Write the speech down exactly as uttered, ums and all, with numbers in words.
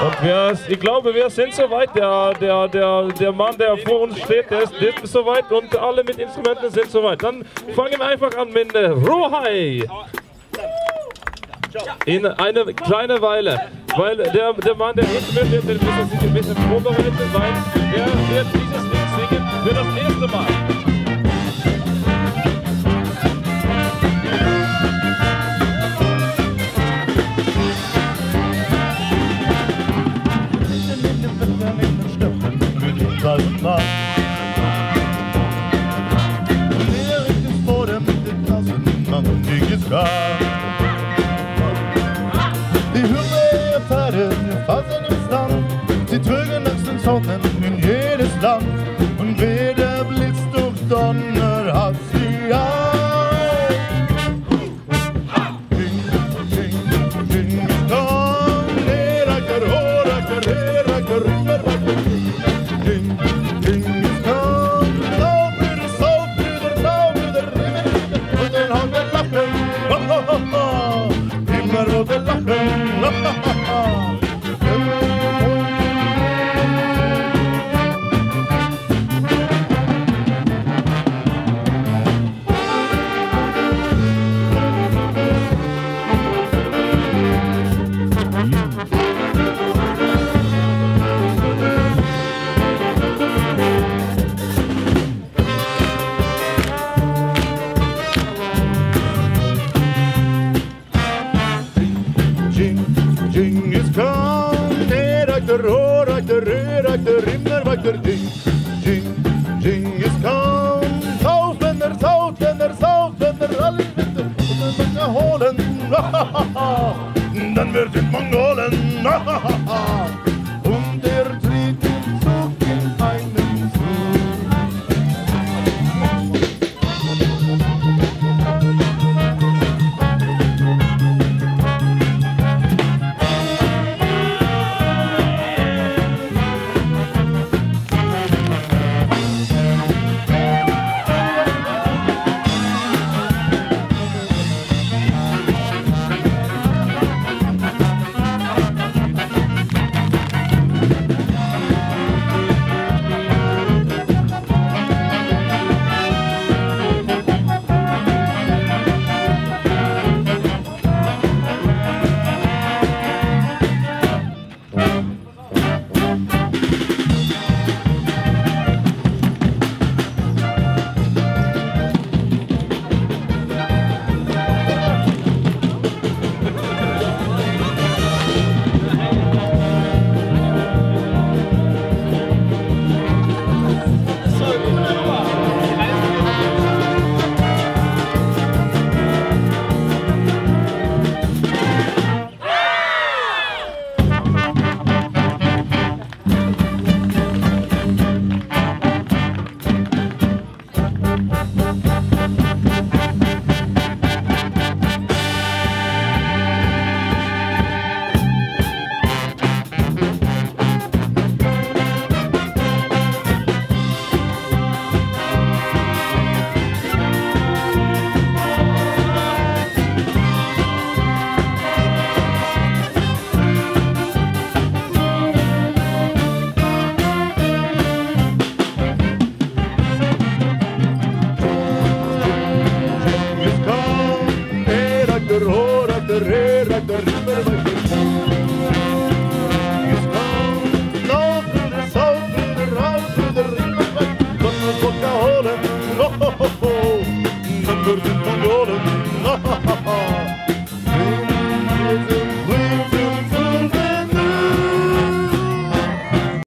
Und wir, ich glaube, wir sind soweit. Der, der, der, der Mann, der vor uns steht, der ist, der ist soweit und alle mit Instrumenten sind soweit. Dann fangen wir einfach an mit Rohai. In eine kleine Weile. Weil der, der Mann, der hinten wird, der muss sich ein bisschen vorbereiten, weil er wird dieses Lied singen für das erste Mal. Die Hühnerpferde fassen ins Land, sie trügen nach den Sonnen in jedes Land. Und weder Blitz durch Donner hat sie auf. Ding, ding, ding, dong, Heraker, Horaker, Heraker, Rimmerwacker. Ding, ding, dong, Saubrüder, Saubrüder, Saubrüder, Rimmerwacker. Und dann haben wir Lachen, ho, ho, ho, ho. Immer wo wir lachen, ha, ha, ha, ha. Ding is come, Heraker, Horaker, Heraker, Rimmerwacker. Ding, ding, ding is come. Saufländer, Saufländer, Saufländer, alle Winter. Und dann wird er holen, ha, ha, ha. Dann wird es Mongolen, ha, ha, ha.